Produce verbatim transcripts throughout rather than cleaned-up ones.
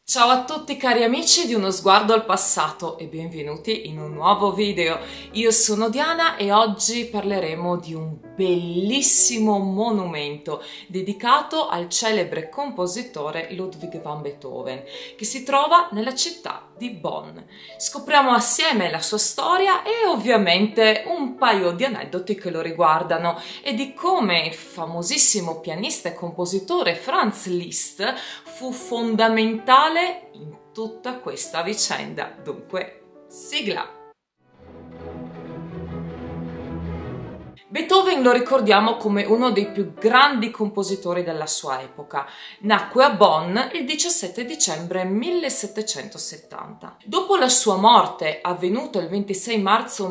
Ciao a tutti cari amici di Uno Sguardo al Passato e benvenuti in un nuovo video. Io sono Diana e oggi parleremo di un bellissimo monumento dedicato al celebre compositore Ludwig van Beethoven, che si trova nella città di Bonn. Scopriamo assieme la sua storia e ovviamente un paio di aneddoti che lo riguardano e di come il famosissimo pianista e compositore Franz Liszt fu fondamentale in tutta questa vicenda. Dunque, sigla! Beethoven lo ricordiamo come uno dei più grandi compositori della sua epoca. Nacque a Bonn il diciassette dicembre millesettecentosettanta. Dopo la sua morte, avvenuta il ventisei marzo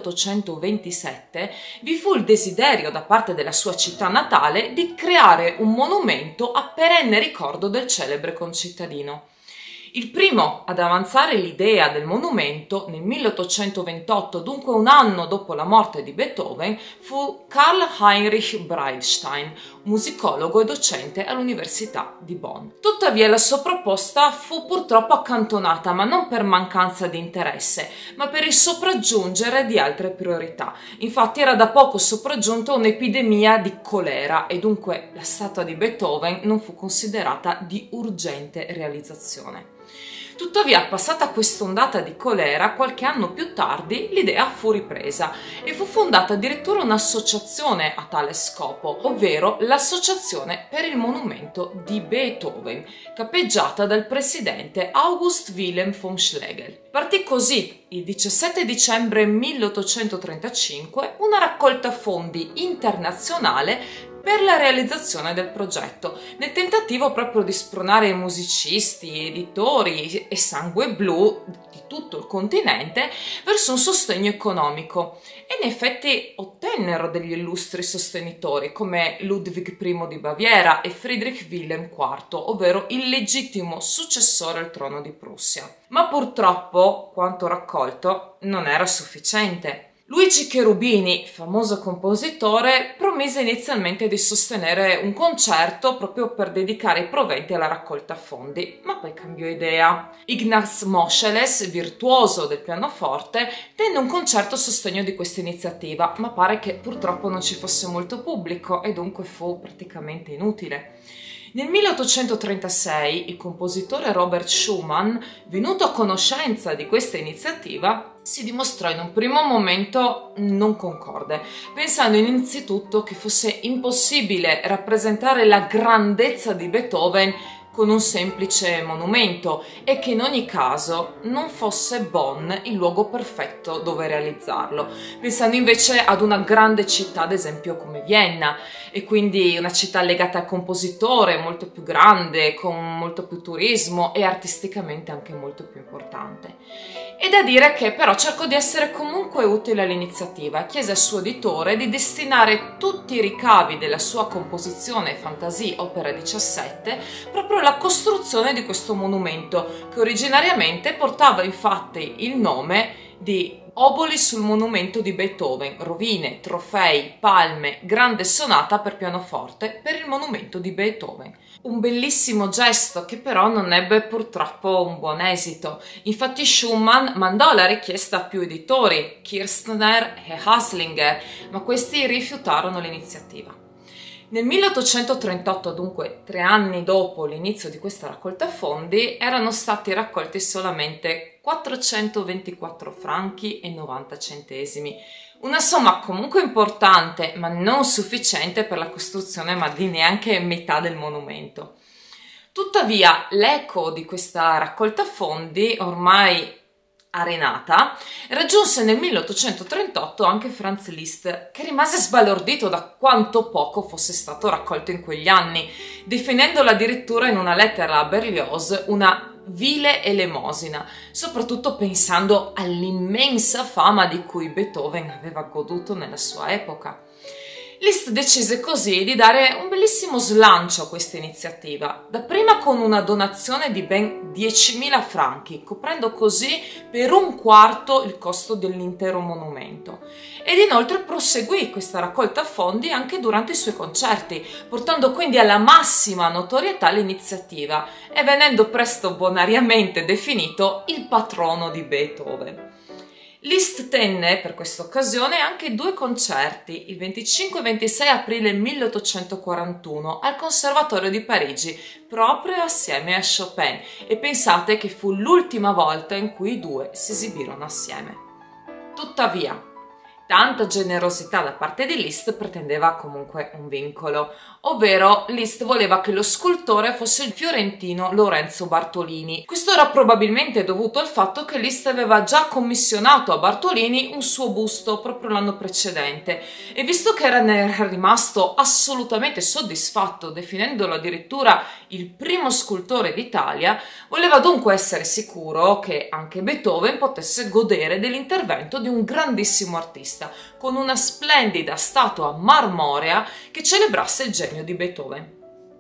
milleottocentoventisette, vi fu il desiderio da parte della sua città natale di creare un monumento a perenne ricordo del celebre concittadino. Il primo ad avanzare l'idea del monumento nel milleottocentoventotto, dunque un anno dopo la morte di Beethoven, fu Karl Heinrich Breitstein, musicologo e docente all'Università di Bonn. Tuttavia la sua proposta fu purtroppo accantonata, ma non per mancanza di interesse, ma per il sopraggiungere di altre priorità. Infatti era da poco sopraggiunta un'epidemia di colera e dunque la statua di Beethoven non fu considerata di urgente realizzazione. Tuttavia, passata quest'ondata di colera, qualche anno più tardi l'idea fu ripresa e fu fondata addirittura un'associazione a tale scopo, ovvero l'Associazione per il Monumento di Beethoven, capeggiata dal presidente August Wilhelm von Schlegel. Partì così, il diciassette dicembre milleottocentotrentacinque, una raccolta fondi internazionale per la realizzazione del progetto, nel tentativo proprio di spronare i musicisti, editori e sangue blu di tutto il continente verso un sostegno economico, e in effetti ottennero degli illustri sostenitori come Ludwig primo di Baviera e Friedrich Wilhelm quarto, ovvero il legittimo successore al trono di Prussia. Ma purtroppo quanto raccolto non era sufficiente. Luigi Cherubini, famoso compositore, promise inizialmente di sostenere un concerto proprio per dedicare i proventi alla raccolta fondi, ma poi cambiò idea. Ignaz Moscheles, virtuoso del pianoforte, tenne un concerto a sostegno di questa iniziativa, ma pare che purtroppo non ci fosse molto pubblico e dunque fu praticamente inutile. Nel milleottocentotrentasei il compositore Robert Schumann, venuto a conoscenza di questa iniziativa, si dimostrò in un primo momento non concorde, pensando innanzitutto che fosse impossibile rappresentare la grandezza di Beethoven con un semplice monumento e che in ogni caso non fosse Bonn il luogo perfetto dove realizzarlo, pensando invece ad una grande città, ad esempio come Vienna, e quindi una città legata al compositore, molto più grande, con molto più turismo e artisticamente anche molto più importante. E da dire che però cercò di essere comunque utile all'iniziativa e chiese al suo editore di destinare tutti i ricavi della sua composizione Fantasie Opera diciassette proprio alla costruzione di questo monumento, che originariamente portava infatti il nome di Oboli sul monumento di Beethoven, rovine, trofei, palme, grande sonata per pianoforte per il monumento di Beethoven. Un bellissimo gesto che però non ebbe purtroppo un buon esito. Infatti Schumann mandò la richiesta a più editori, Kirstner e Haslinger, ma questi rifiutarono l'iniziativa. Nel milleottocentotrentotto, dunque tre anni dopo l'inizio di questa raccolta fondi, erano stati raccolti solamente quattrocentoventiquattro franchi e novanta centesimi, una somma comunque importante ma non sufficiente per la costruzione ma di neanche metà del monumento. Tuttavia l'eco di questa raccolta fondi ormai arenata, raggiunse nel milleottocentotrentotto anche Franz Liszt, che rimase sbalordito da quanto poco fosse stato raccolto in quegli anni, definendolo addirittura in una lettera a Berlioz una vile elemosina, soprattutto pensando all'immensa fama di cui Beethoven aveva goduto nella sua epoca. Liszt decise così di dare un bellissimo slancio a questa iniziativa, dapprima con una donazione di ben diecimila franchi, coprendo così per un quarto il costo dell'intero monumento. Ed inoltre proseguì questa raccolta fondi anche durante i suoi concerti, portando quindi alla massima notorietà l'iniziativa e venendo presto bonariamente definito il patrono di Beethoven. Liszt tenne per questa occasione anche due concerti, il venticinque e ventisei aprile milleottocentoquarantuno al Conservatorio di Parigi, proprio assieme a Chopin, e pensate che fu l'ultima volta in cui i due si esibirono assieme. Tuttavia, tanta generosità da parte di Liszt pretendeva comunque un vincolo, ovvero Liszt voleva che lo scultore fosse il fiorentino Lorenzo Bartolini. Questo era probabilmente dovuto al fatto che Liszt aveva già commissionato a Bartolini un suo busto proprio l'anno precedente e visto che era, ne era rimasto assolutamente soddisfatto, definendolo addirittura il primo scultore d'Italia, voleva dunque essere sicuro che anche Beethoven potesse godere dell'intervento di un grandissimo artista, con una splendida statua marmorea che celebrasse il genio di Beethoven.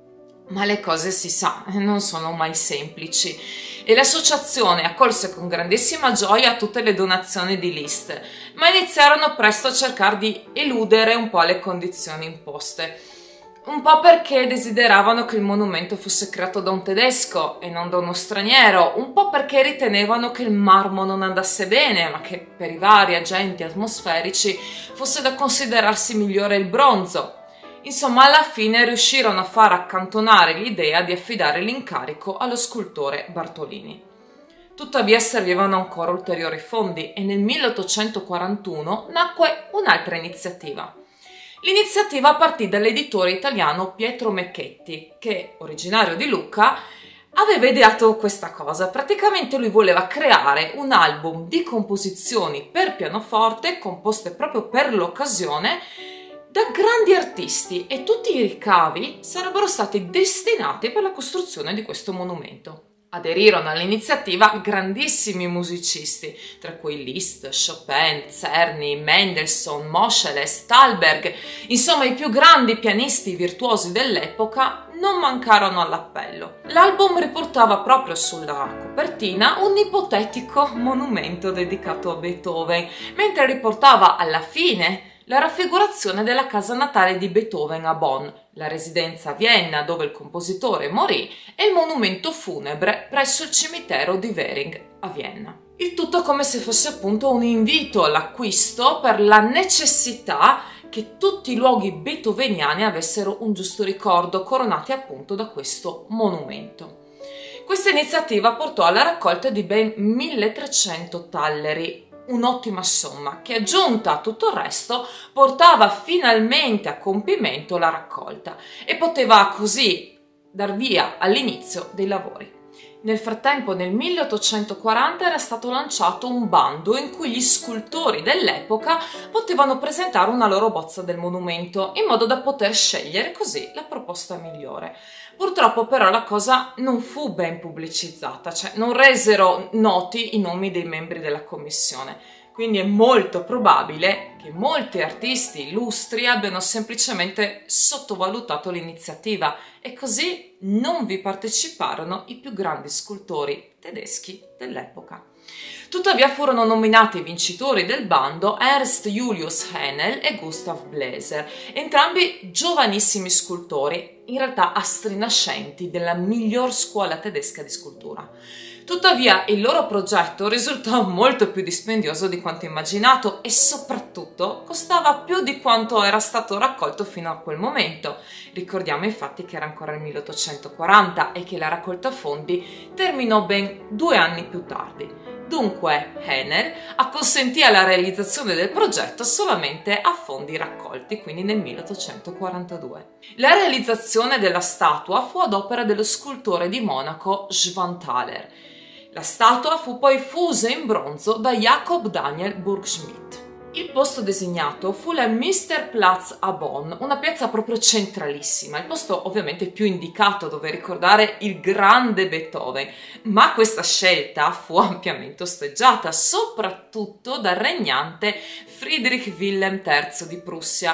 Ma le cose, si sa, non sono mai semplici e l'associazione accolse con grandissima gioia tutte le donazioni di Liszt, ma iniziarono presto a cercare di eludere un po' le condizioni imposte. Un po' perché desideravano che il monumento fosse creato da un tedesco e non da uno straniero, un po' perché ritenevano che il marmo non andasse bene, ma che per i vari agenti atmosferici fosse da considerarsi migliore il bronzo. Insomma, alla fine riuscirono a far accantonare l'idea di affidare l'incarico allo scultore Bartolini. Tuttavia servivano ancora ulteriori fondi e nel milleottocentoquarantuno nacque un'altra iniziativa. L'iniziativa partì dall'editore italiano Pietro Mecchetti, che, originario di Lucca, aveva ideato questa cosa. Praticamente lui voleva creare un album di composizioni per pianoforte, composte proprio per l'occasione, da grandi artisti, e tutti i ricavi sarebbero stati destinati per la costruzione di questo monumento. Aderirono all'iniziativa grandissimi musicisti, tra cui Liszt, Chopin, Czerny, Mendelssohn, Moscheles, Thalberg, insomma i più grandi pianisti virtuosi dell'epoca non mancarono all'appello. L'album riportava proprio sulla copertina un ipotetico monumento dedicato a Beethoven, mentre riportava alla fine la raffigurazione della casa natale di Beethoven a Bonn, la residenza a Vienna dove il compositore morì e il monumento funebre presso il cimitero di Währing a Vienna. Il tutto come se fosse appunto un invito all'acquisto per la necessità che tutti i luoghi beethoveniani avessero un giusto ricordo, coronati appunto da questo monumento. Questa iniziativa portò alla raccolta di ben milletrecento talleri, un'ottima somma che, aggiunta a tutto il resto, portava finalmente a compimento la raccolta e poteva così dar via all'inizio dei lavori. Nel frattempo, nel milleottocentoquaranta era stato lanciato un bando in cui gli scultori dell'epoca potevano presentare una loro bozza del monumento in modo da poter scegliere così la proposta migliore. Purtroppo però la cosa non fu ben pubblicizzata, cioè non resero noti i nomi dei membri della commissione, quindi è molto probabile che molti artisti illustri abbiano semplicemente sottovalutato l'iniziativa e così non vi parteciparono i più grandi scultori tedeschi dell'epoca. Tuttavia furono nominati i vincitori del bando Ernst Julius Haenel e Gustav Bläser, entrambi giovanissimi scultori, in realtà astri nascenti della miglior scuola tedesca di scultura. Tuttavia il loro progetto risultò molto più dispendioso di quanto immaginato e soprattutto costava più di quanto era stato raccolto fino a quel momento. Ricordiamo infatti che era ancora il milleottocentoquaranta e che la raccolta fondi terminò ben due anni più tardi. Dunque Haenel acconsentì alla realizzazione del progetto solamente a fondi raccolti, quindi nel milleottocentoquarantadue. La realizzazione della statua fu ad opera dello scultore di Monaco Schwanthaler. La statua fu poi fusa in bronzo da Jakob Daniel Burgschmidt. Il posto designato fu la Münsterplatz a Bonn, una piazza proprio centralissima, il posto ovviamente più indicato dove ricordare il grande Beethoven, ma questa scelta fu ampiamente osteggiata, soprattutto dal regnante Friedrich Wilhelm terzo di Prussia,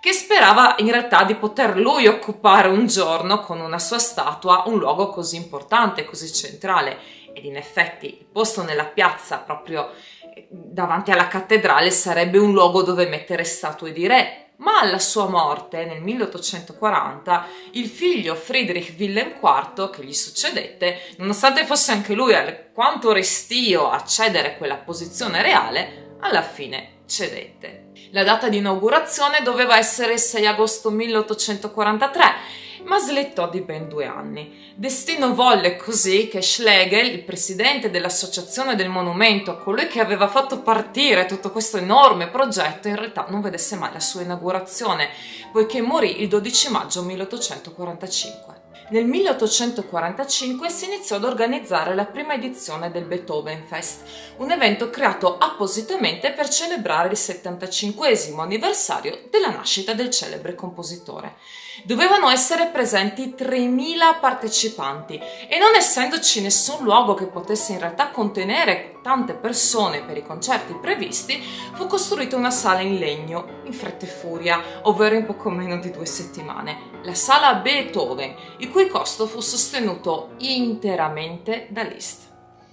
che sperava in realtà di poter lui occupare un giorno con una sua statua un luogo così importante, così centrale. Ed in effetti il posto nella piazza proprio davanti alla cattedrale sarebbe un luogo dove mettere statue di re. Ma alla sua morte, nel milleottocentoquaranta, il figlio Friedrich Wilhelm quarto, che gli succedette, nonostante fosse anche lui alquanto restio a cedere quella posizione reale, alla fine cedette. La data di inaugurazione doveva essere il sei agosto milleottocentoquarantatré, ma slittò di ben due anni. Destino volle così che Schlegel, il presidente dell'Associazione del Monumento, colui che aveva fatto partire tutto questo enorme progetto, in realtà non vedesse mai la sua inaugurazione, poiché morì il dodici maggio milleottocentoquarantacinque. Nel milleottocentoquarantacinque si iniziò ad organizzare la prima edizione del Beethoven Fest, un evento creato appositamente per celebrare il settantacinquesimo anniversario della nascita del celebre compositore. Dovevano essere presenti tremila partecipanti e, non essendoci nessun luogo che potesse in realtà contenere tante persone per i concerti previsti, fu costruita una sala in legno in fretta e furia, ovvero in poco meno di due settimane, la sala Beethoven, il cui costo fu sostenuto interamente da Liszt.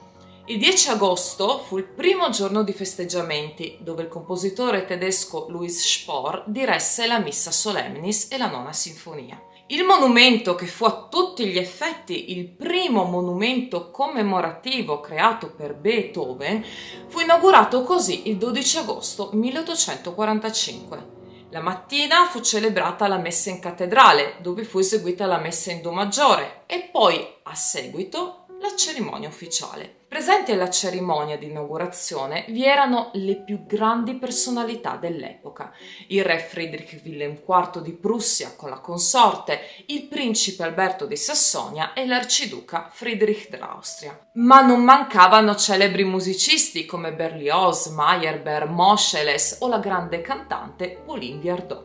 Il dieci agosto fu il primo giorno di festeggiamenti, dove il compositore tedesco Louis Spohr diresse la Missa Solemnis e la nona sinfonia. Il monumento, che fu a tutti gli effetti il primo monumento commemorativo creato per Beethoven, fu inaugurato così il dodici agosto milleottocentoquarantacinque. La mattina fu celebrata la messa in cattedrale, dove fu eseguita la messa in do maggiore, e poi, a seguito, la cerimonia ufficiale. Presenti alla cerimonia di inaugurazione vi erano le più grandi personalità dell'epoca: il re Friedrich Wilhelm quarto di Prussia con la consorte, il principe Alberto di Sassonia e l'arciduca Friedrich d'Austria. Ma non mancavano celebri musicisti come Berlioz, Meyerbeer, Moscheles o la grande cantante Pauline Viardot.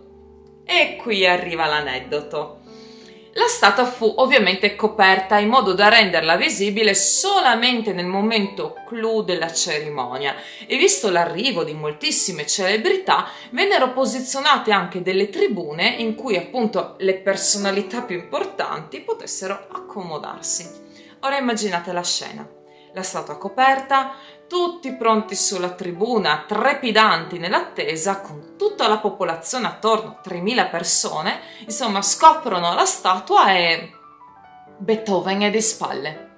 E qui arriva l'aneddoto. La statua fu ovviamente coperta in modo da renderla visibile solamente nel momento clou della cerimonia, e visto l'arrivo di moltissime celebrità vennero posizionate anche delle tribune in cui appunto le personalità più importanti potessero accomodarsi. Ora immaginate la scena: la statua coperta, tutti pronti sulla tribuna, trepidanti nell'attesa, con tutta la popolazione attorno, tremila persone, insomma scoprono la statua e Beethoven è di spalle.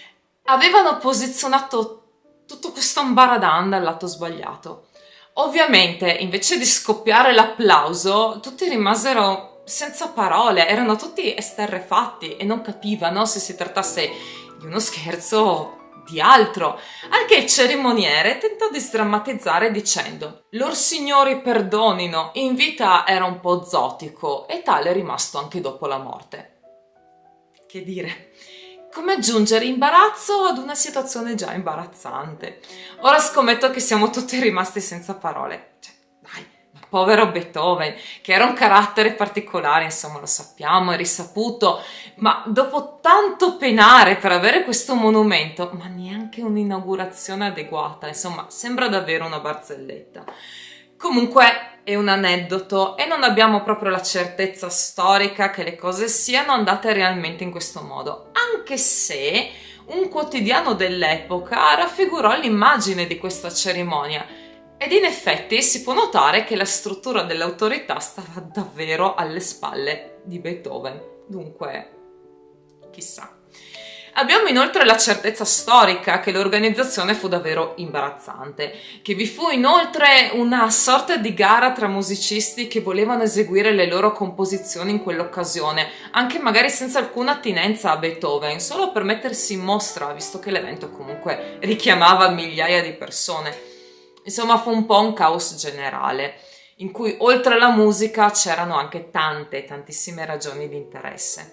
Avevano posizionato tutto questo ambaradan dal lato sbagliato. Ovviamente, invece di scoppiare l'applauso, tutti rimasero senza parole, erano tutti esterrefatti e non capivano se si trattasse di uno scherzo o di altro, anche il cerimoniere tentò di sdrammatizzare dicendo: "Lor signori perdonino, in vita era un po' zotico e tale è rimasto anche dopo la morte." Che dire? Come aggiungere imbarazzo ad una situazione già imbarazzante? Ora scommetto che siamo tutti rimasti senza parole. Cioè, dai, ma povero Beethoven, che era un carattere particolare, insomma, lo sappiamo, è risaputo, ma dopo tanto penare per avere questo monumento, ma neanche un'inaugurazione adeguata, insomma, sembra davvero una barzelletta. Comunque è un aneddoto e non abbiamo proprio la certezza storica che le cose siano andate realmente in questo modo, anche se un quotidiano dell'epoca raffigurò l'immagine di questa cerimonia, ed in effetti si può notare che la struttura dell'autorità stava davvero alle spalle di Beethoven. Dunque, chissà. Abbiamo inoltre la certezza storica che l'organizzazione fu davvero imbarazzante, che vi fu inoltre una sorta di gara tra musicisti che volevano eseguire le loro composizioni in quell'occasione, anche magari senza alcuna attinenza a Beethoven, solo per mettersi in mostra, visto che l'evento comunque richiamava migliaia di persone. Insomma, fu un po' un caos generale, in cui oltre alla musica c'erano anche tante, tantissime ragioni di interesse.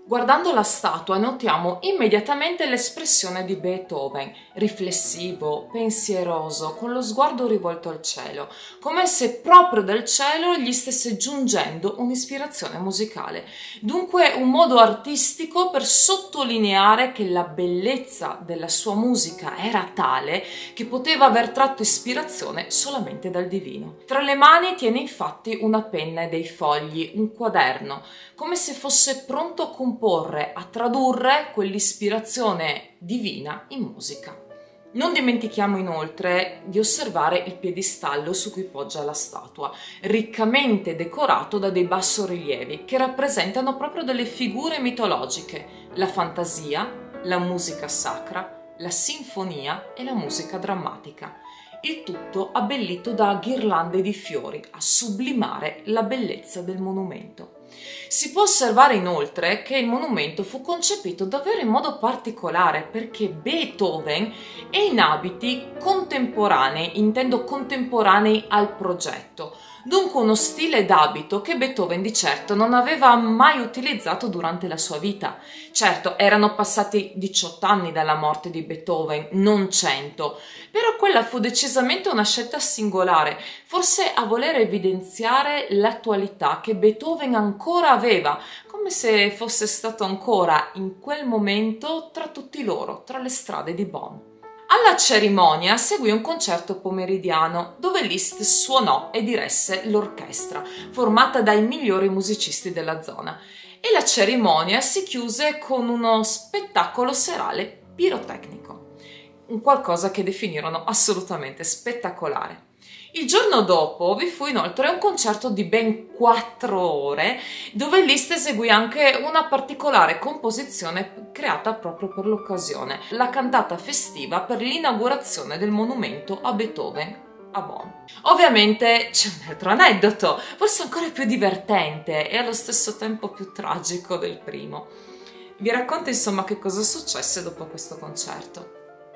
Guardando la statua notiamo immediatamente l'espressione di Beethoven, riflessivo, pensieroso, con lo sguardo rivolto al cielo, come se proprio dal cielo gli stesse giungendo un'ispirazione musicale. Dunque un modo artistico per sottolineare che la bellezza della sua musica era tale che poteva aver tratto ispirazione solamente dal divino. Tra le mani tiene infatti una penna e dei fogli, un quaderno, come se fosse pronto a comporre, a tradurre quell'ispirazione divina in musica. Non dimentichiamo inoltre di osservare il piedistallo su cui poggia la statua, riccamente decorato da dei bassorilievi che rappresentano proprio delle figure mitologiche, la fantasia, la musica sacra, la sinfonia e la musica drammatica. Il tutto abbellito da ghirlande di fiori a sublimare la bellezza del monumento. Si può osservare inoltre che il monumento fu concepito davvero in modo particolare perché Beethoven è in abiti contemporanei, intendo contemporanei al progetto, dunque uno stile d'abito che Beethoven di certo non aveva mai utilizzato durante la sua vita. Certo, erano passati diciotto anni dalla morte di Beethoven, non cento, però quella fu decisamente una scelta singolare, forse a voler evidenziare l'attualità che Beethoven ancora aveva, come se fosse stato ancora in quel momento tra tutti loro, tra le strade di Bonn. Alla cerimonia seguì un concerto pomeridiano dove Liszt suonò e diresse l'orchestra, formata dai migliori musicisti della zona, e la cerimonia si chiuse con uno spettacolo serale pirotecnico, un qualcosa che definirono assolutamente spettacolare. Il giorno dopo vi fu inoltre un concerto di ben quattro ore dove Liszt eseguì anche una particolare composizione creata proprio per l'occasione, la cantata festiva per l'inaugurazione del monumento a Beethoven a Bonn. Ovviamente c'è un altro aneddoto, forse ancora più divertente e allo stesso tempo più tragico del primo. Vi racconto insomma che cosa successe dopo questo concerto.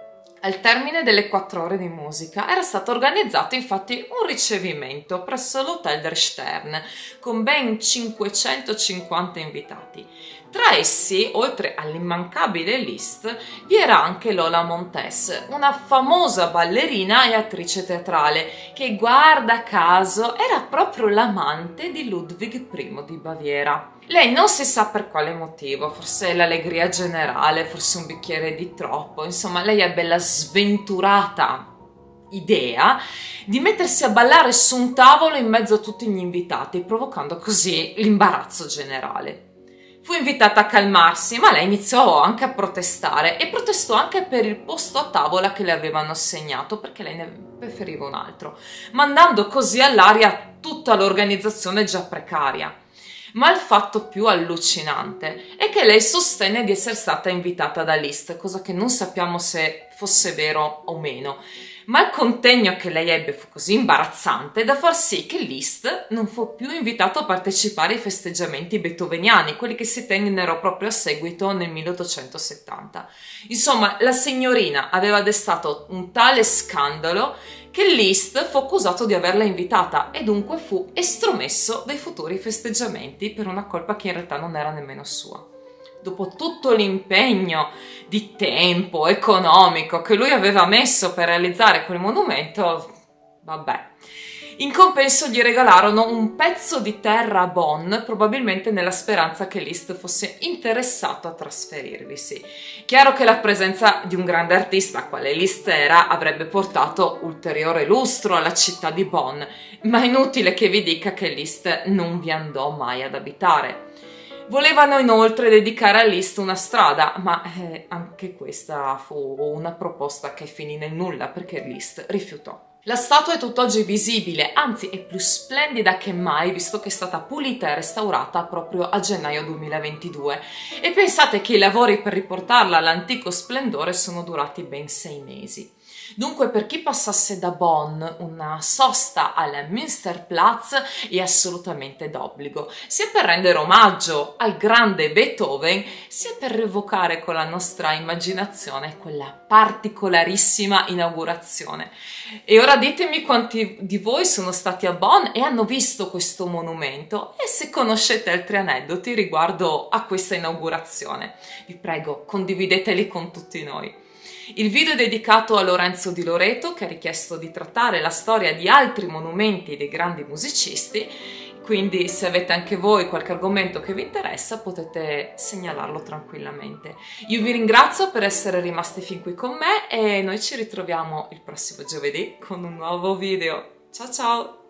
Al termine delle quattro ore di musica era stato organizzato infatti un ricevimento presso l'Hotel der Stern con ben cinquecentocinquanta invitati. Tra essi, oltre all'immancabile Liszt, vi era anche Lola Montez, una famosa ballerina e attrice teatrale che, guarda caso, era proprio l'amante di Ludwig primo di Baviera. Lei non si sa per quale motivo, forse l'allegria generale, forse un bicchiere di troppo, insomma lei ebbe la sventurata idea di mettersi a ballare su un tavolo in mezzo a tutti gli invitati, provocando così l'imbarazzo generale. Fu invitata a calmarsi, ma lei iniziò anche a protestare e protestò anche per il posto a tavola che le avevano assegnato, perché lei ne preferiva un altro, mandando così all'aria tutta l'organizzazione già precaria. Ma il fatto più allucinante è che lei sostenne di essere stata invitata da Liszt, cosa che non sappiamo se fosse vero o meno, ma il contegno che lei ebbe fu così imbarazzante da far sì che Liszt non fu più invitato a partecipare ai festeggiamenti beethoveniani, quelli che si tennero proprio a seguito nel milleottocentosettanta. Insomma, la signorina aveva destato un tale scandalo che Liszt fu accusato di averla invitata e dunque fu estromesso dai futuri festeggiamenti per una colpa che in realtà non era nemmeno sua. Dopo tutto l'impegno di tempo economico che lui aveva messo per realizzare quel monumento, vabbè. In compenso gli regalarono un pezzo di terra a Bonn, probabilmente nella speranza che Liszt fosse interessato a trasferirvisi. Chiaro che la presenza di un grande artista, quale Liszt era, avrebbe portato ulteriore lustro alla città di Bonn, ma è inutile che vi dica che Liszt non vi andò mai ad abitare. Volevano inoltre dedicare a Liszt una strada, ma eh, anche questa fu una proposta che finì nel nulla perché Liszt rifiutò. La statua è tutt'oggi visibile, anzi è più splendida che mai visto che è stata pulita e restaurata proprio a gennaio duemilaventidue e pensate che i lavori per riportarla all'antico splendore sono durati ben sei mesi. Dunque, per chi passasse da Bonn, una sosta al Münsterplatz è assolutamente d'obbligo, sia per rendere omaggio al grande Beethoven, sia per rievocare con la nostra immaginazione quella particolarissima inaugurazione. E ora ditemi quanti di voi sono stati a Bonn e hanno visto questo monumento e se conoscete altri aneddoti riguardo a questa inaugurazione. Vi prego, condivideteli con tutti noi. Il video è dedicato a Lorenzo Di Loreto, che ha richiesto di trattare la storia di altri monumenti dei grandi musicisti, quindi se avete anche voi qualche argomento che vi interessa potete segnalarlo tranquillamente. Io vi ringrazio per essere rimasti fin qui con me e noi ci ritroviamo il prossimo giovedì con un nuovo video. Ciao ciao!